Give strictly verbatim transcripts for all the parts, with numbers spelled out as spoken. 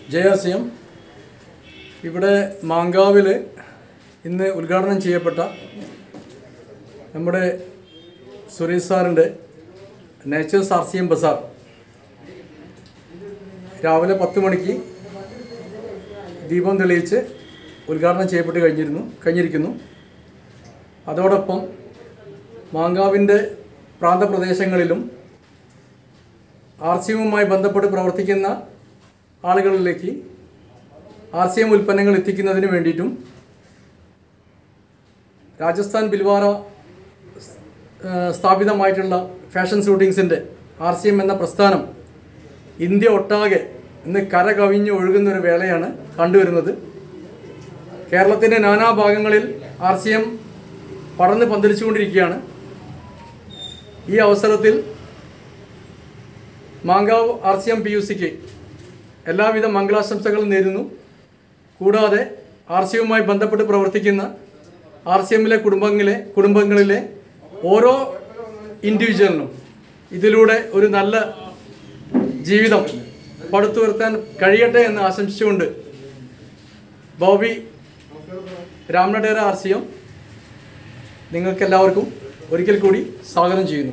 ജയാസ്യം ഇവിടെ മാങ്കാവിൽ ഇന്ന് ഉദ്ഘാടനം ചെയ്യപ്പെട്ട നമ്മുടെ സുരേഷ് സാറിൻ്റെ natures R C M bazaar രാവിലെ പത്ത് മണിക്ക് ദീപം തെളിയിച്ച് ഉദ്ഘാടനം ചെയ്യപ്പെട്ട് കഴിഞ്ഞിരുന്നു കഴിഞ്ഞിരിക്കുന്നു അതോടൊപ്പം മാങ്കാവിൻ്റെ പ്രാന്തപ്രദേശങ്ങളിലും ആർ സി എമ്മുമായി ബന്ധപ്പെട്ട് പ്രവർത്തിക്കുന്ന ആളുകളിലേക്ക് ആർ സി എം ഉൽപ്പന്നങ്ങൾ എത്തിക്കുന്നതിന് വേണ്ടിയിട്ടും രാജസ്ഥാൻ ബിൽവാര സ്ഥാപിതമായിട്ടുള്ള ഫാഷൻ ഷൂട്ടിങ്സിൻ്റെ ആർ സി എം എന്ന പ്രസ്ഥാനം ഇന്ത്യ ഒട്ടാകെ ഇന്ന് കര കവിഞ്ഞ് ഒഴുകുന്നൊരു വേളയാണ് കണ്ടുവരുന്നത്. കേരളത്തിൻ്റെ നാനാഭാഗങ്ങളിൽ ആർ സി എം പടർന്ന് പന്തലിച്ചുകൊണ്ടിരിക്കുകയാണ്. ഈ അവസരത്തിൽ Mankavu R C M P U സിക്ക് എല്ലാവിധ മംഗളാശംസകളും നേരുന്നു. കൂടാതെ ആർ സി എമ്മുമായി ബന്ധപ്പെട്ട് പ്രവർത്തിക്കുന്ന ആർ സി എമ്മിലെ കുടുംബങ്ങളിലെ കുടുംബങ്ങളിലെ ഓരോ ഇൻഡിവിജ്വലിനും ഇതിലൂടെ ഒരു നല്ല ജീവിതം പടുത്തുയർത്താൻ കഴിയട്ടെ എന്ന് ആശംസിച്ചുകൊണ്ട് ബോബി രാമനഡേര ആർ സി എം നിങ്ങൾക്കെല്ലാവർക്കും ഒരിക്കൽ കൂടി സ്വാഗതം ചെയ്യുന്നു.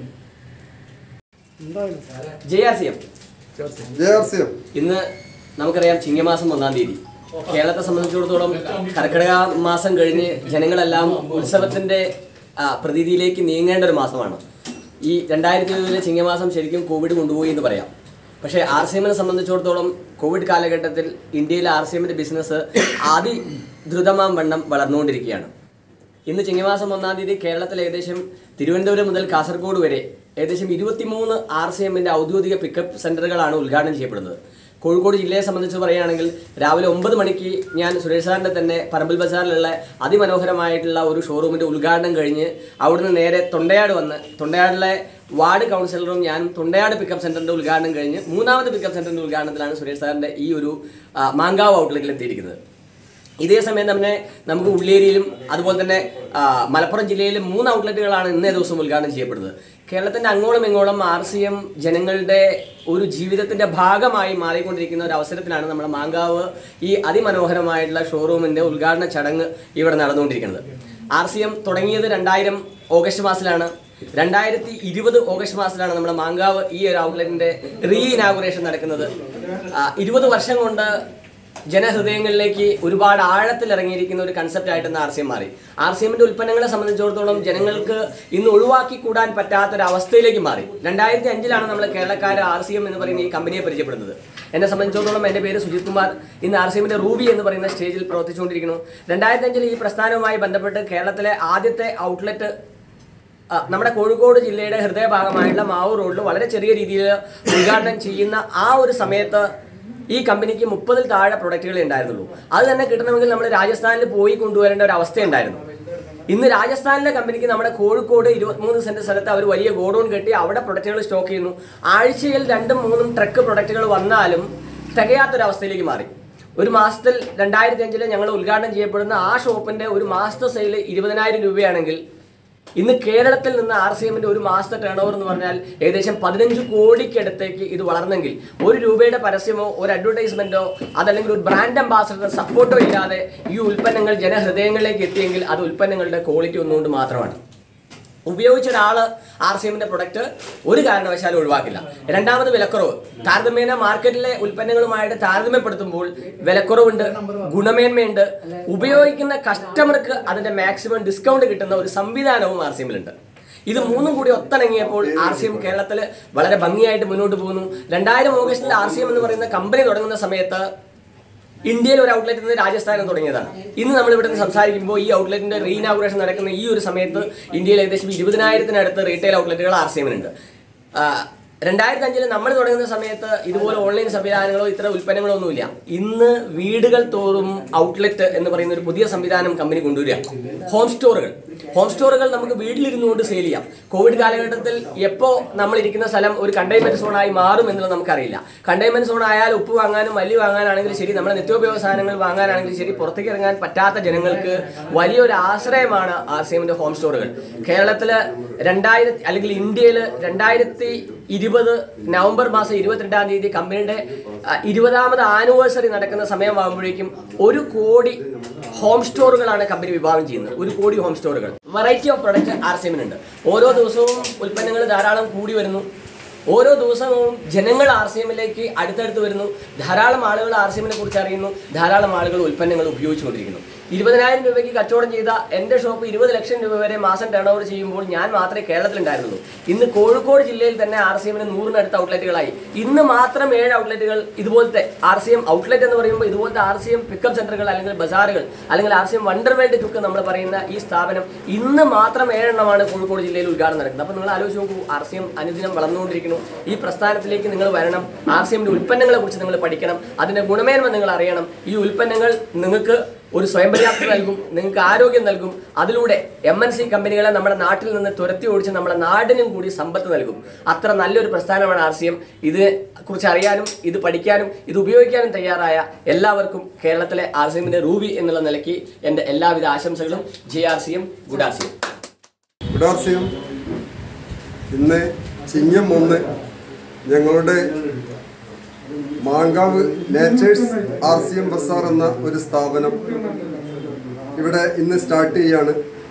ഇന്ന് നമുക്കറിയാം ചിങ്ങമാസം ഒന്നാം തീയതി. കേരളത്തെ സംബന്ധിച്ചിടത്തോളം കർക്കിടക മാസം കഴിഞ്ഞ് ജനങ്ങളെല്ലാം ഉത്സവത്തിൻ്റെ പ്രതീതിയിലേക്ക് നീങ്ങേണ്ട ഒരു മാസമാണ്. ഈ രണ്ടായിരത്തി ഇരുപതിലെ ചിങ്ങമാസം ശരിക്കും കോവിഡ് കൊണ്ടുപോയി എന്ന് പറയാം. പക്ഷേ ആർ സി എമ്മിനെ സംബന്ധിച്ചിടത്തോളം കോവിഡ് കാലഘട്ടത്തിൽ ഇന്ത്യയിലെ ആർ സി എമ്മിൻ്റെ ബിസിനസ് അതിദ്രുതമാം വണ്ണം വളർന്നുകൊണ്ടിരിക്കുകയാണ്. ഇന്ന് ചിങ്ങമാസം ഒന്നാം തീയതി കേരളത്തിൽ ഏകദേശം തിരുവനന്തപുരം മുതൽ കാസർഗോഡ് വരെ ഏകദേശം ഇരുപത്തിമൂന്ന് ആർ സി എമ്മിൻ്റെ ഔദ്യോഗിക പിക്കപ്പ് സെൻ്ററുകളാണ് ഉദ്ഘാടനം ചെയ്യപ്പെടുന്നത്. കോഴിക്കോട് ജില്ലയെ സംബന്ധിച്ച് പറയുകയാണെങ്കിൽ രാവിലെ ഒമ്പത് മണിക്ക് ഞാൻ സുരേഷ് സാറിൻ്റെ തന്നെ പറമ്പിൽ ബസാറിലുള്ള അതിമനോഹരമായിട്ടുള്ള ഒരു ഷോറൂമിൻ്റെ ഉദ്ഘാടനം കഴിഞ്ഞ് അവിടുന്ന് നേരെ തൊണ്ടയാട് വന്ന് തൊണ്ടയാടിലെ വാർഡ് കൗൺസിലറും ഞാൻ തൊണ്ടയാട് പിക്കപ്പ് സെൻ്ററിൻ്റെ ഉദ്ഘാടനം കഴിഞ്ഞ് മൂന്നാമത് പിക്കപ്പ് സെൻ്ററിൻ്റെ ഉദ്ഘാടനത്തിലാണ് സുരേഷ് സാറിൻ്റെ ഈ ഒരു മാങ്കാവ് ഔട്ട്ലെറ്റിൽ എത്തിയിരിക്കുന്നത്. ഇതേ സമയം തന്നെ നമുക്ക് ഉള്ളേരിയിലും അതുപോലെ തന്നെ മലപ്പുറം ജില്ലയിലും മൂന്ന് ഔട്ട്ലെറ്റുകളാണ് ഇന്നേ ദിവസം ഉദ്ഘാടനം ചെയ്യപ്പെടുന്നത്. കേരളത്തിൻ്റെ അങ്ങോളം ഇങ്ങോളം ആർ സി എം ജനങ്ങളുടെ ഒരു ജീവിതത്തിൻ്റെ ഭാഗമായി മാറിക്കൊണ്ടിരിക്കുന്ന ഒരു അവസരത്തിലാണ് നമ്മുടെ മാങ്കാവ് ഈ അതിമനോഹരമായിട്ടുള്ള ഷോറൂമിൻ്റെ ഉദ്ഘാടന ചടങ്ങ് ഇവിടെ നടന്നുകൊണ്ടിരിക്കുന്നത്. ആർ സി എം തുടങ്ങിയത് രണ്ടായിരം ഓഗസ്റ്റ് മാസത്തിലാണ്. രണ്ടായിരത്തി ഇരുപത് ഓഗസ്റ്റ് മാസത്തിലാണ് നമ്മുടെ മാങ്കാവ് ഈ ഒരു ഔട്ട്ലെറ്റിൻ്റെ റീ ഇനാഗുറേഷൻ നടക്കുന്നത്. ഇരുപത് വർഷം കൊണ്ട് ജനഹൃദയങ്ങളിലേക്ക് ഒരുപാട് ആഴത്തിൽ ഇറങ്ങിയിരിക്കുന്ന ഒരു കൺസെപ്റ്റ് ആയിട്ട് ആർ സി എം മാറി. ആർ സി എമ്മിൻ്റെ ഉൽപ്പന്നങ്ങളെ സംബന്ധിച്ചിടത്തോളം ജനങ്ങൾക്ക് ഇന്ന് ഒഴിവാക്കി കൂടാൻ പറ്റാത്തൊരവസ്ഥയിലേക്ക് മാറി. രണ്ടായിരത്തി അഞ്ചിലാണ് നമ്മൾ കേരളക്കാർ ആർ സി എം എന്ന് പറയുന്ന ഈ കമ്പനിയെ പരിചയപ്പെടുന്നത്. എന്നെ സംബന്ധിച്ചിടത്തോളം എൻ്റെ പേര് സുജിത് കുമാർ. ഇന്ന് ആർ സി എമ്മിൻ്റെ റൂബി എന്ന് പറയുന്ന സ്റ്റേജിൽ പ്രവർത്തിച്ചുകൊണ്ടിരിക്കുന്നു. രണ്ടായിരത്തി അഞ്ചിൽ ഈ പ്രസ്ഥാനവുമായി ബന്ധപ്പെട്ട് കേരളത്തിലെ ആദ്യത്തെ ഔട്ട്ലെറ്റ് നമ്മുടെ കോഴിക്കോട് ജില്ലയുടെ ഹൃദയഭാഗമായിട്ടുള്ള മാവൂർ റോഡിൽ വളരെ ചെറിയ രീതിയിൽ ഉദ്ഘാടനം ചെയ്യുന്ന ആ ഒരു സമയത്ത് ഈ കമ്പനിക്ക് മുപ്പതിൽ താഴെ പ്രൊഡക്റ്റുകളെ ഉണ്ടായിരുന്നുള്ളൂ. അത് തന്നെ കിട്ടണമെങ്കിൽ നമ്മൾ രാജസ്ഥാനിൽ പോയി കൊണ്ടുവരേണ്ട ഒരു അവസ്ഥയുണ്ടായിരുന്നു. ഇന്ന് രാജസ്ഥാനിലെ കമ്പനിക്ക് നമ്മുടെ കോഴിക്കോട് ഇരുപത്തിമൂന്ന് സെൻറ്റ് സ്ഥലത്ത് അവർ വലിയ ഗോഡൗൺ കെട്ടി അവിടെ പ്രൊഡക്റ്റുകൾ സ്റ്റോക്ക് ചെയ്യുന്നു. ആഴ്ചയിൽ രണ്ടും മൂന്നും ട്രക്ക് പ്രൊഡക്റ്റുകൾ വന്നാലും തികയാത്തൊരവസ്ഥയിലേക്ക് മാറി. ഒരു മാസത്തിൽ രണ്ടായിരത്തി അഞ്ചിൽ ഞങ്ങൾ ഉദ്ഘാടനം ചെയ്യപ്പെടുന്ന ആ ഷോപ്പിൻ്റെ ഒരു മാസത്തെ സെയിൽ ഇരുപതിനായിരം രൂപയാണെങ്കിൽ ഇന്ന് കേരളത്തിൽ നിന്ന് ആർ സി എമ്മിൻ്റെ ഒരു മാസത്തെ ടേൺ ഓവർ എന്ന് പറഞ്ഞാൽ ഏകദേശം പതിനഞ്ച് കോടിക്കടുത്തേക്ക് ഇത് വളർന്നെങ്കിൽ ഒരു രൂപയുടെ പരസ്യമോ ഒരു അഡ്വർടൈസ്മെൻറ്റോ അതല്ലെങ്കിൽ ഒരു ബ്രാൻഡ് അംബാസഡർ സപ്പോർട്ടോ ഇല്ലാതെ ഈ ഉൽപ്പന്നങ്ങൾ ജനഹൃദയങ്ങളിലേക്ക് എത്തിയെങ്കിൽ അത് ഉൽപ്പന്നങ്ങളുടെ ക്വാളിറ്റി ഒന്നുകൊണ്ട് മാത്രമാണ്. ഉപയോഗിച്ച ഒരാൾ ആർ സി എമ്മിൻ്റെ പ്രൊഡക്റ്റ് ഒരു കാരണവശാലും ഒഴിവാക്കില്ല. രണ്ടാമത് വിലക്കുറവ്. താരതമ്യേന മാർക്കറ്റിലെ ഉൽപ്പന്നങ്ങളുമായിട്ട് താരതമ്യപ്പെടുത്തുമ്പോൾ വിലക്കുറവുണ്ട്, ഗുണമേന്മയുണ്ട്, ഉപയോഗിക്കുന്ന കസ്റ്റമർക്ക് അതിൻ്റെ മാക്സിമം ഡിസ്കൗണ്ട് കിട്ടുന്ന ഒരു സംവിധാനവും ആർ സി എമ്മിലുണ്ട്. ഇത് മൂന്നും കൂടി ഒത്തിണങ്ങിയപ്പോൾ ആർ സി എം കേരളത്തിൽ വളരെ ഭംഗിയായിട്ട് മുന്നോട്ട് പോകുന്നു. രണ്ടായിരം ഓഗസ്റ്റിൽ ആർ സി എം എന്ന് പറയുന്ന കമ്പനി തുടങ്ങുന്ന സമയത്ത് ഇന്ത്യയിൽ ഒരു ഔട്ട്ലെറ്റ് നിന്ന് രാജസ്ഥാനിൽ തുടങ്ങിയതാണ്. ഇന്ന് നമ്മൾ ഇവിടെ നിന്ന് സംസാരിക്കുമ്പോൾ ഈ ഔട്ട്ലെറ്റിൻ്റെ റീ ഇനാഗുറേഷൻ നടക്കുന്ന ഈ ഒരു സമയത്ത് ഇന്ത്യയിൽ ഏകദേശം ഇരുപതിനായിരത്തിനടുത്ത് റീറ്റെയിൽ ഔട്ട്ലെറ്റുകൾ ആർ സി എമ്മിനുണ്ട്. രണ്ടായിരത്തി അഞ്ചിൽ നമ്മൾ തുടങ്ങുന്ന സമയത്ത് ഇതുപോലെ ഓൺലൈൻ സംവിധാനങ്ങളോ ഇത്ര ഉൽപ്പന്നങ്ങളോ ഒന്നുമില്ല. ഇന്ന് വീടുകൾ തോറും ഔട്ട്ലെറ്റ് എന്ന് പറയുന്ന ഒരു പുതിയ സംവിധാനം കമ്പനി കൊണ്ടുവരിക. ഹോം സ്റ്റോറുകൾ ഹോം സ്റ്റോറുകൾ നമുക്ക് വീട്ടിലിരുന്നുകൊണ്ട് സെയിൽ ചെയ്യാം. കോവിഡ് കാലഘട്ടത്തിൽ എപ്പോൾ നമ്മൾ ഇരിക്കുന്ന സ്ഥലം ഒരു കണ്ടെയ്ൻമെന്റ് സോണായി മാറും എന്നുള്ളത് നമുക്കറിയില്ല. കണ്ടെയ്ൻമെന്റ് സോൺ ആയാൽ ഉപ്പ് വാങ്ങാനും മല്ലി വാങ്ങാനാണെങ്കിലും ശരി, നമ്മുടെ നിത്യോപയോഗ സാധനങ്ങൾ വാങ്ങാനാണെങ്കിലും ശരി, പുറത്തേക്ക് ഇറങ്ങാൻ പറ്റാത്ത ജനങ്ങൾക്ക് വലിയൊരു ആശ്രയമാണ് ആർ സി എമ്മിന്റെ ഹോം സ്റ്റോറുകൾ. കേരളത്തിൽ രണ്ടായിരത്തി അല്ലെങ്കിൽ ഇന്ത്യയിൽ രണ്ടായിരത്തി ഇരുപത് നവംബർ മാസം ഇരുപത്തിരണ്ടാം തീയതി കമ്പനിയുടെ ഇരുപതാമത് ആനിവേഴ്സറി നടക്കുന്ന സമയമാകുമ്പോഴേക്കും ഒരു കോടി ഹോം സ്റ്റോറുകളാണ് കമ്പനി വിഭാവനം ചെയ്യുന്നത്. ഒരു കോടി ഹോം സ്റ്റോറുകൾ. Variety of product R C എമ്മിനുണ്ട്. ഓരോ ദിവസവും ഉൽപ്പന്നങ്ങൾ ധാരാളം കൂടി വരുന്നു. ഓരോ ദിവസവും ജനങ്ങൾ ആർ സി എമ്മിലേക്ക് അടുത്തടുത്ത് വരുന്നു. ധാരാളം ആളുകൾ ആർ സി എമ്മിനെ കുറിച്ച് അറിയുന്നു. ധാരാളം ആളുകൾ ഉൽപ്പന്നങ്ങൾ ഉപയോഗിച്ചുകൊണ്ടിരിക്കുന്നു. ഇരുപതിനായിരം രൂപയ്ക്ക് കച്ചവടം ചെയ്ത എൻ്റെ ഷോപ്പ് ഇരുപത് ലക്ഷം രൂപ വരെ മാസം ടേൺ ഓവർ ചെയ്യുമ്പോൾ ഞാൻ മാത്രമേ കേരളത്തിലുണ്ടായിരുന്നുള്ളൂ. ഇന്ന് കോഴിക്കോട് ജില്ലയിൽ തന്നെ ആർ സി എമ്മിന് നൂറിനടുത്ത് ഔട്ട്ലെറ്റുകളായി. ഇന്ന് മാത്രം ഏഴ് ഔട്ട്ലെറ്റുകൾ ഇതുപോലത്തെ ആർ സി എം ഔട്ട്ലെറ്റ് എന്ന് പറയുമ്പോൾ ഇതുപോലത്തെ ആർ സി എം പിക്കപ്പ് സെന്ററുകൾ അല്ലെങ്കിൽ ബസാറുകൾ അല്ലെങ്കിൽ R C M wonder world cook നമ്മൾ പറയുന്ന ഈ സ്ഥാപനം ഇന്ന് മാത്രം ഏഴെണ്ണമാണ് കോഴിക്കോട് ജില്ലയിൽ ഉദ്ഘാടനം നടക്കുന്നത്. അപ്പോൾ നിങ്ങൾ ആലോചിച്ച് നോക്കൂ, ആർ സി എം അനുദിനം വളർന്നുകൊണ്ടിരിക്കുന്നു. ഈ പ്രസ്ഥാനത്തിലേക്ക് നിങ്ങൾ വരണം. ആർ സി എമ്മിൻ്റെ ഉൽപ്പന്നങ്ങളെ കുറിച്ച് നിങ്ങൾ പഠിക്കണം. അതിൻ്റെ ഗുണമേന്മ നിങ്ങൾ അറിയണം. ഈ ഉൽപ്പന്നങ്ങൾ നിങ്ങൾക്ക് ഒരു സ്വയം പര്യാപ്തത നൽകും, നിങ്ങൾക്ക് ആരോഗ്യം നൽകും. അതിലൂടെ എം എൻ സി കമ്പനികളെ നമ്മുടെ നാട്ടിൽ നിന്ന് തുരത്തി ഓടിച്ച് നമ്മുടെ നാടിനും കൂടി സമ്പത്ത് നൽകും. അത്ര നല്ലൊരു പ്രസ്ഥാനമാണ് ആർ സി എം. ഇതിനെ കുറിച്ച് അറിയാനും ഇത് പഠിക്കാനും ഇത് ഉപയോഗിക്കാനും തയ്യാറായ എല്ലാവർക്കും കേരളത്തിലെ ആർ സി എമ്മിൻ്റെ റൂബി എന്നുള്ള നിലയ്ക്ക് എൻ്റെ എല്ലാവിധ ആശംസകളും. J R C M, good R C M. Good R C M ഇന്ന് ചിങ്ങം ഒന്ന് ഞങ്ങളുടെ Mankavu natures R C M Bazaar എന്ന ഒരു സ്ഥാപനം ഇവിടെ ഇന്ന് സ്റ്റാർട്ട് ചെയ്യാണ്.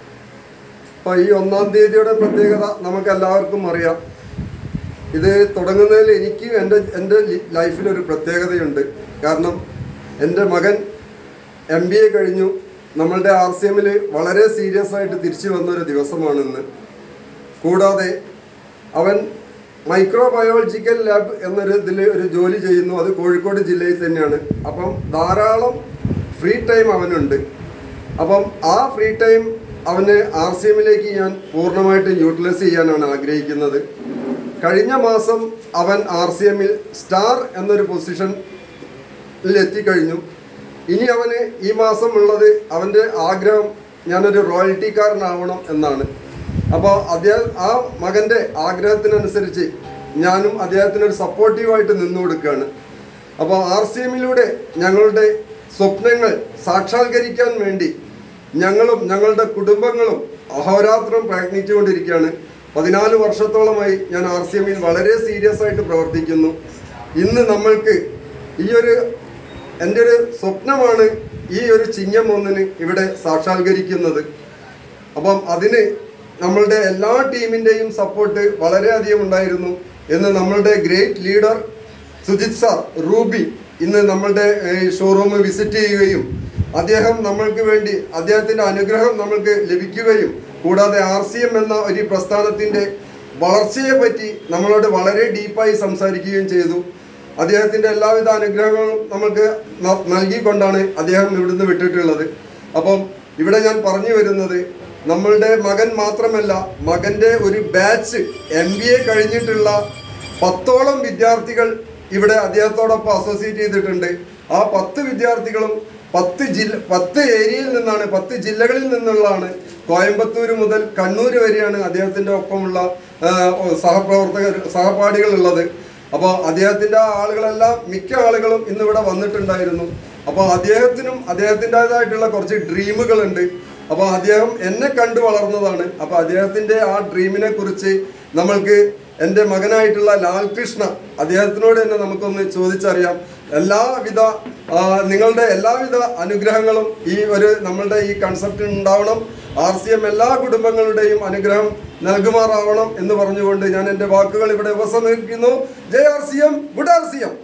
അപ്പോൾ ഈ ഒന്നാം തീയതിയുടെ പ്രത്യേകത നമുക്ക് എല്ലാവർക്കും അറിയാം. ഇത് തുടങ്ങുന്നതിൽ എനിക്ക് എൻ്റെ എൻ്റെ ലൈഫിലൊരു പ്രത്യേകതയുണ്ട്. കാരണം എൻ്റെ മകൻ എം ബി എ കഴിഞ്ഞു. നമ്മളുടെ ആർ സി എമ്മിൽ വളരെ സീരിയസ് ആയിട്ട് തിരിച്ചു വന്നൊരു ദിവസമാണിന്ന്. കൂടാതെ അവൻ മൈക്രോബയോളജിക്കൽ ലാബ് എന്നൊരു ഇതിൽ ഒരു ജോലി ചെയ്യുന്നു. അത് കോഴിക്കോട് ജില്ലയിൽ തന്നെയാണ്. അപ്പം ധാരാളം ഫ്രീ ടൈം അവനുണ്ട്. അപ്പം ആ ഫ്രീ ടൈം അവന് ആർ സി എമ്മിലേക്ക് ഞാൻ പൂർണ്ണമായിട്ടും യൂട്ടിലൈസ് ചെയ്യാനാണ് ആഗ്രഹിക്കുന്നത്. കഴിഞ്ഞ മാസം അവൻ ആർ സി എമ്മിൽ സ്റ്റാർ എന്നൊരു പൊസിഷനിൽ എത്തിക്കഴിഞ്ഞു. ഇനി അവന് ഈ മാസം ഉള്ളത് അവൻ്റെ ആഗ്രഹം ഞാനൊരു റോയൽറ്റിക്കാരനാവണം എന്നാണ്. അപ്പോൾ അദ്ദേഹം ആ മകൻ്റെ ആഗ്രഹത്തിനനുസരിച്ച് ഞാനും അദ്ദേഹത്തിനൊരു സപ്പോർട്ടീവായിട്ട് നിന്നു കൊടുക്കുകയാണ്. അപ്പോൾ ആർ സി എമ്മിലൂടെ ഞങ്ങളുടെ സ്വപ്നങ്ങൾ സാക്ഷാത്കരിക്കാൻ വേണ്ടി ഞങ്ങളും ഞങ്ങളുടെ കുടുംബങ്ങളും അഹോരാത്രം പ്രയത്നിച്ചുകൊണ്ടിരിക്കുകയാണ്. പതിനാല് വർഷത്തോളമായി ഞാൻ ആർ സി എമ്മിൽ വളരെ സീരിയസ് ആയിട്ട് പ്രവർത്തിക്കുന്നു. ഇന്ന് നമ്മൾക്ക് ഈ ഒരു എൻ്റെ ഒരു സ്വപ്നമാണ് ഈ ഒരു ചിങ്ങം ഒന്നിന് ഇവിടെ സാക്ഷാത്കരിക്കുന്നത്. അപ്പം അതിന് നമ്മളുടെ എല്ലാ ടീമിൻ്റെയും സപ്പോർട്ട് വളരെയധികം ഉണ്ടായിരുന്നു എന്ന് നമ്മളുടെ great leader Sujith sir Ruby ഇന്ന് നമ്മളുടെ ഷോറൂം വിസിറ്റ് ചെയ്യുകയും അദ്ദേഹം നമ്മൾക്ക് വേണ്ടി അദ്ദേഹത്തിൻ്റെ അനുഗ്രഹം നമ്മൾക്ക് ലഭിക്കുകയും കൂടാതെ ആർ സി എം എന്ന ഒരു പ്രസ്ഥാനത്തിൻ്റെ വളർച്ചയെ പറ്റി നമ്മളോട് വളരെ ഡീപ്പായി സംസാരിക്കുകയും ചെയ്തു. അദ്ദേഹത്തിൻ്റെ എല്ലാവിധ അനുഗ്രഹങ്ങളും നമ്മൾക്ക് നൽകിക്കൊണ്ടാണ് അദ്ദേഹം ഇവിടുന്ന് വിട്ടിട്ടുള്ളത്. അപ്പം ഇവിടെ ഞാൻ പറഞ്ഞു വരുന്നത് നമ്മളുടെ മകൻ മാത്രമല്ല, മകൻ്റെ ഒരു ബാച്ച് എം ബി എ കഴിഞ്ഞിട്ടുള്ള പത്തോളം വിദ്യാർത്ഥികൾ ഇവിടെ അദ്ദേഹത്തോടൊപ്പം അസോസിയേറ്റ് ചെയ്തിട്ടുണ്ട്. ആ പത്ത് വിദ്യാർത്ഥികളും പത്ത് ജില്ല പത്ത് ഏരിയയിൽ നിന്നാണ്, പത്ത് ജില്ലകളിൽ നിന്നുള്ളതാണ്. കോയമ്പത്തൂർ മുതൽ കണ്ണൂർ വരെയാണ് അദ്ദേഹത്തിൻ്റെ ഒപ്പമുള്ള സഹപ്രവർത്തകർ സഹപാഠികളുള്ളത്. അപ്പോൾ അദ്ദേഹത്തിൻ്റെ ആളുകളെല്ലാം മിക്ക ആളുകളും ഇന്നിവിടെ വന്നിട്ടുണ്ടായിരുന്നു. അപ്പോൾ അദ്ദേഹത്തിനും അദ്ദേഹത്തിൻ്റെതായിട്ടുള്ള കുറച്ച് ഡ്രീമുകളുണ്ട്. അപ്പോൾ അദ്ദേഹം എന്നെ കണ്ടു വളർന്നതാണ്. അപ്പോൾ അദ്ദേഹത്തിൻ്റെ ആ ഡ്രീമിനെ കുറിച്ച് നമ്മൾക്ക് എൻ്റെ മകനായിട്ടുള്ള ലാൽകൃഷ്ണ അദ്ദേഹത്തിനോട് തന്നെ നമുക്കൊന്ന് ചോദിച്ചറിയാം. എല്ലാവിധ നിങ്ങളുടെ എല്ലാവിധ അനുഗ്രഹങ്ങളും ഈ ഒരു നമ്മളുടെ ഈ കൺസെപ്റ്റ് ഉണ്ടാവണം. ആർ സി എം എല്ലാ കുടുംബങ്ങളുടെയും അനുഗ്രഹം നൽകുമാറാവണം എന്ന് പറഞ്ഞുകൊണ്ട് ഞാൻ എൻ്റെ വാക്കുകൾ ഇവിടെ ഉപസംഹരിക്കുന്നു. ജയ് R C M, good R C M.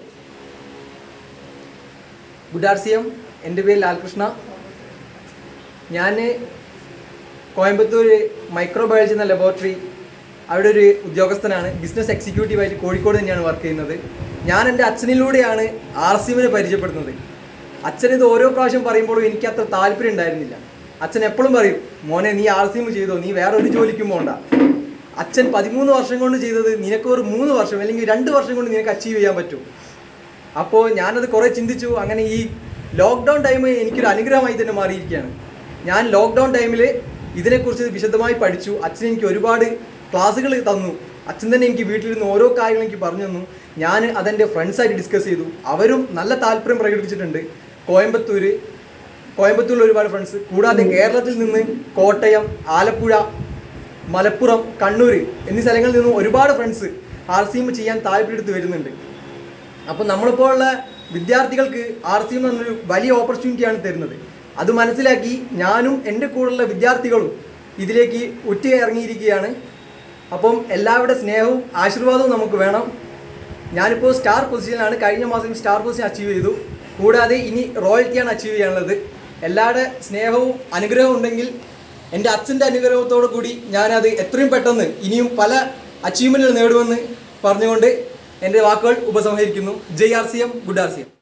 Good R C M. എൻ്റെ പേര് ലാൽകൃഷ്ണ. ഞാൻ കോയമ്പത്തൂർ മൈക്രോബയോളജി എന്ന ലബോറട്ടറി അവിടെ ഒരു ഉദ്യോഗസ്ഥനാണ്. ബിസിനസ് എക്സിക്യൂട്ടീവായിട്ട് കോഴിക്കോട് തന്നെയാണ് വർക്ക് ചെയ്യുന്നത്. ഞാൻ എൻ്റെ അച്ഛനിലൂടെയാണ് ആർ സി എമ്മിനെ പരിചയപ്പെടുന്നത്. അച്ഛൻ ഇത് ഓരോ പ്രാവശ്യം പറയുമ്പോഴും എനിക്ക് അത്ര താല്പര്യം ഉണ്ടായിരുന്നില്ല. അച്ഛൻ എപ്പോഴും പറയും, മോനെ നീ ആർ സി എം ചെയ്തോ, നീ വേറെ ഒരു ജോലിക്കും പോകണ്ട. അച്ഛൻ പതിമൂന്ന് വർഷം കൊണ്ട് ചെയ്തത് നിനക്ക് ഒരു മൂന്ന് വർഷം അല്ലെങ്കിൽ രണ്ട് വർഷം കൊണ്ട് നിനക്ക് അച്ചീവ് ചെയ്യാൻ പറ്റും. അപ്പോൾ ഞാനത് കുറേ ചിന്തിച്ചു. അങ്ങനെ ഈ ലോക്ക്ഡൗൺ ടൈം എനിക്കൊരു അനുഗ്രഹമായി തന്നെ മാറിയിരിക്കുകയാണ്. ഞാൻ ലോക്ക്ഡൗൺ ടൈമിൽ ഇതിനെക്കുറിച്ച് വിശദമായി പഠിച്ചു. അച്ഛൻ എനിക്ക് ഒരുപാട് ക്ലാസ്സുകൾ തന്നു. അച്ഛൻ തന്നെ എനിക്ക് വീട്ടിലിരുന്ന് ഓരോ കാര്യങ്ങളും എനിക്ക് പറഞ്ഞു തന്നു. ഞാൻ അതെൻ്റെ ഫ്രണ്ട്സായിട്ട് ഡിസ്കസ് ചെയ്തു. അവരും നല്ല താല്പര്യം പ്രകടിപ്പിച്ചിട്ടുണ്ട്. കോയമ്പത്തൂർ കോയമ്പത്തൂരിൽ ഒരുപാട് ഫ്രണ്ട്സ്, കൂടാതെ കേരളത്തിൽ നിന്ന് കോട്ടയം, ആലപ്പുഴ, മലപ്പുറം, കണ്ണൂർ എന്നീ സ്ഥലങ്ങളിൽ നിന്നും ഒരുപാട് ഫ്രണ്ട്സ് ആർ സി എം ചെയ്യാൻ താല്പര്യമെടുത്ത് വരുന്നുണ്ട്. അപ്പോൾ നമ്മളിപ്പോഴുള്ള വിദ്യാർത്ഥികൾക്ക് ആർ സി എം എന്നൊരു വലിയ ഓപ്പർച്യൂണിറ്റിയാണ് തരുന്നത്. അത് മനസ്സിലാക്കി ഞാനും എൻ്റെ കൂടെയുള്ള വിദ്യാർത്ഥികളും ഇതിലേക്ക് ഒറ്റ ഇറങ്ങിയിരിക്കുകയാണ്. അപ്പം എല്ലാവരുടെ സ്നേഹവും ആശീർവാദവും നമുക്ക് വേണം. ഞാനിപ്പോൾ സ്റ്റാർ പൊസിഷനിലാണ്. കഴിഞ്ഞ മാസം സ്റ്റാർ പൊസിഷൻ അച്ചീവ് ചെയ്തു. കൂടാതെ ഇനി റോയൽറ്റിയാണ് അച്ചീവ് ചെയ്യാനുള്ളത്. എല്ലാവരുടെ സ്നേഹവും അനുഗ്രഹവും ഉണ്ടെങ്കിൽ എൻ്റെ അച്ഛൻ്റെ അനുഗ്രഹത്തോടു കൂടി ഞാനത് എത്രയും പെട്ടെന്ന് ഇനിയും പല അച്ചീവ്മെൻറ്റുകൾ നേടുമെന്ന് പറഞ്ഞുകൊണ്ട് എൻ്റെ വാക്കുകൾ ഉപസംഹരിക്കുന്നു. ജയ് R C M, good R C M.